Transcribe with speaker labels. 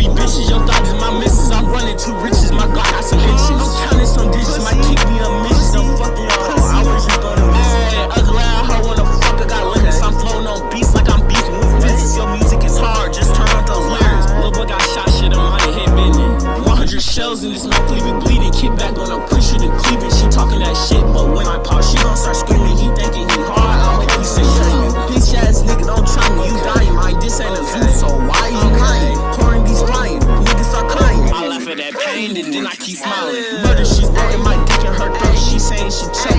Speaker 1: be bitches. Your thought is my missus. I'm running two riches. My God got some bitches. I'm counting some dishes. Might kick me a miss. I'm fucking your hoe. I was just gonna miss. Hey, ugly ass hoe wanna fuck. I got limits. I'm flowing on beats like I'm beefing with Vince. Your music is hard. Just turn on those lyrics. Little boy got shot. Shit, I'm money hit business. 100 shells in this mouth, leave it bleeding. Kick back when I'm pushing and cleaving. She talking that shit, but when I pop, she gon' start screaming. He thinking he hard. I hope he say dreaming. Bitch ass nigga, don't try me. You dying, mine. This ain't a zoo, so why you crying? Pouring these flying, niggas start crying. I laugh at that pain and then I keep smiling. Murder, she's blowing my dick in her throat. She saying she chose.